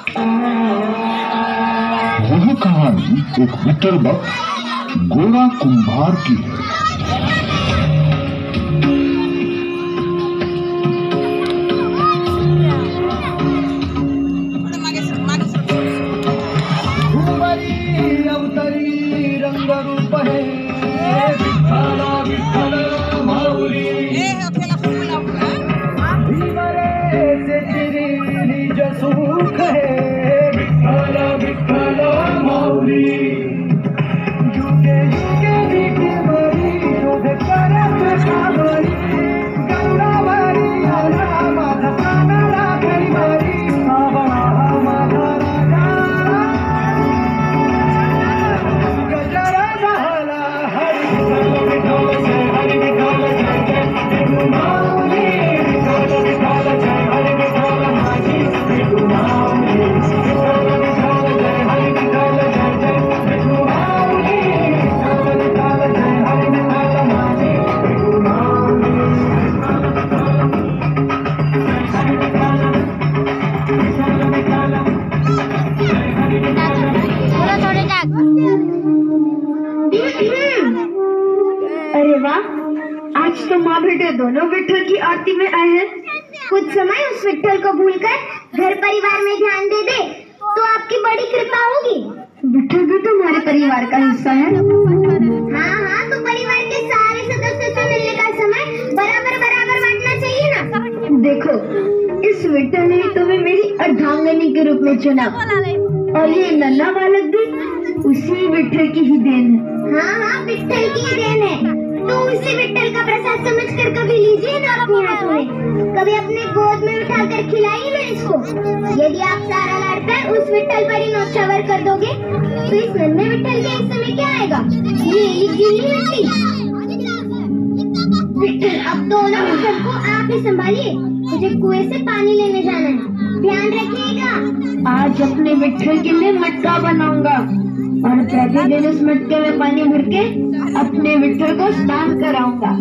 वह कहानी एक विठल भक्त गोरा कुंभार की है। अरे वाह, आज तो माँ बेटे दोनों विठल की आरती में आए हैं। कुछ समय उस विठल को भूलकर घर परिवार में ध्यान दे दे तो आपकी बड़ी कृपा होगी। विठल भी तो हमारे परिवार का हिस्सा है। हाँ, तो परिवार के सारे सदस्यों से मिलने का समय बराबर बराबर बांटना चाहिए ना। देखो, इस विठल ने तुम्हें मेरी अर्धांगिनी के रूप में चुना और ये नन्हा बालक भी उसी विठल की ही देन है। हाँ, विठल की ही देन है। तो उसी विठल का प्रसाद समझकर कभी लीजिए ना अपने हाथ में, कभी अपने गोद में उठाकर खिलाइए ना इसको। यदि आप सारा लाडकर उस विठल पर ही नौछावर कर दोगे तो इस नन्हे विठल के हिस्से में क्या आएगा? ये गीली मिट्टी। विठल, अब दोनों विठल को आप ही संभालिए। मुझे कुएं से पानी लेने जाना है, ध्यान रखिएगा। आज अपने विठल के लिए मटका बनाऊंगा और प्रतिदिन उस मटके में पानी भर के अपने विठल को स्नान कराऊंगा।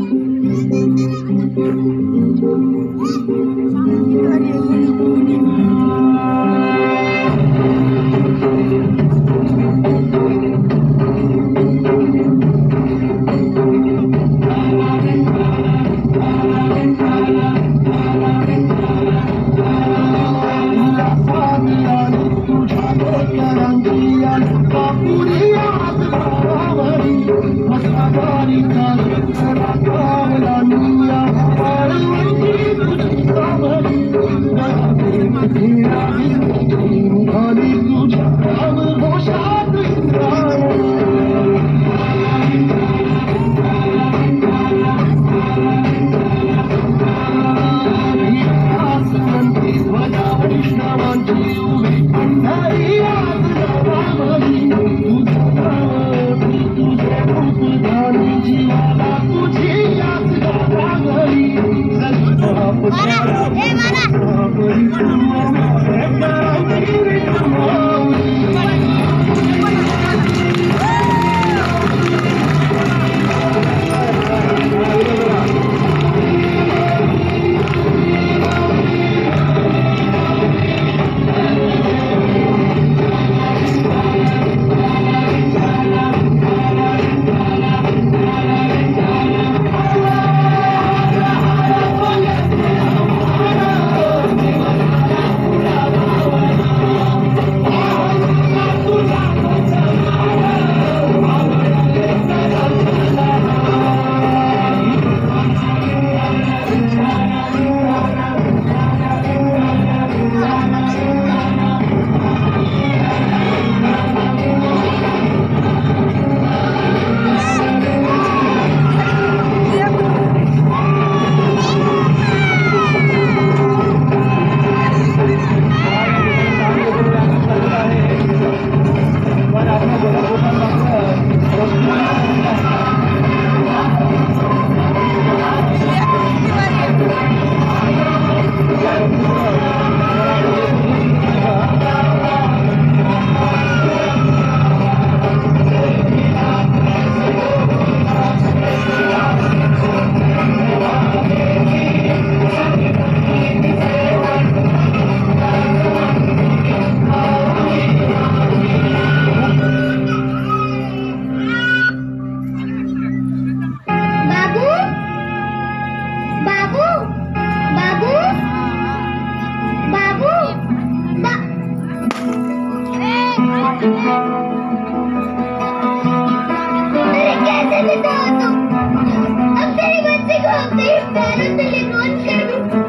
पैरों तले कौन कर दूं?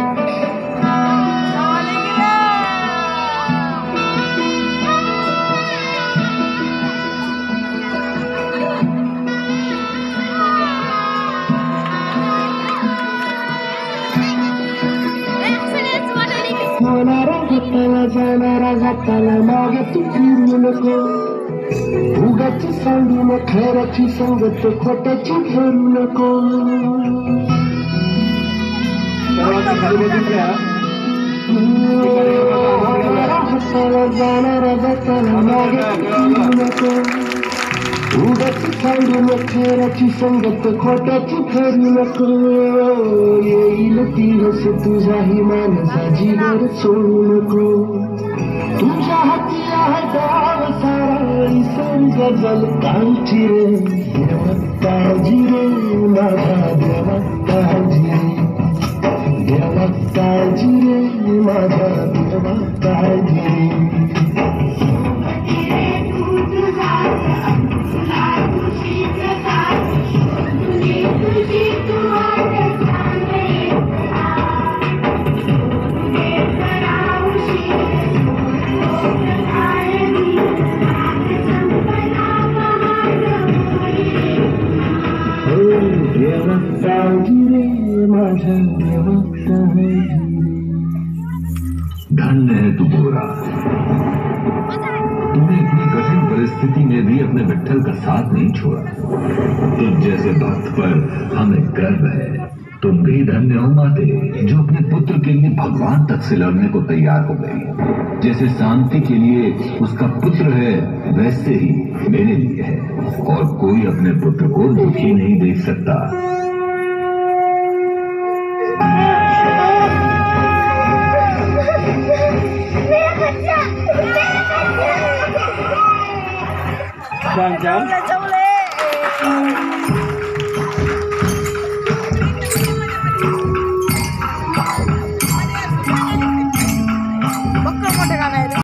जाणारा जाताना मागे तू फिरू नको उगाची सांगू न खऱ्याची संगत खोट्याची ठरू नको जाणारा जाताना मागे तू फिरू नको उगाची सांगू न खऱ्याची संगत खोट्याची ठरू नको येईल दिवस तुझाही मानसा जीवर सोडू नको तुझ्या हाती आहे डाव सारा निसर्ग जल काळजी रे देवा काळजी रे माझा देवा काळजी रे देवा काळजी रे माझा देवा काळजी धन्य है तू गोरा, तूने इतनी कठिन परिस्थिति में भी अपने विट्ठल का साथ नहीं छोड़ा। तुझ जैसे भक्त पर हमें गर्व है। तुम भी धन्य हो माते जो अपने पुत्र के लिए भगवान तक से लड़ने को तैयार हो गई। जैसे शांति के लिए उसका पुत्र है वैसे ही मेरे लिए है, और कोई अपने पुत्र को दुखी नहीं देख सकता। Jangan.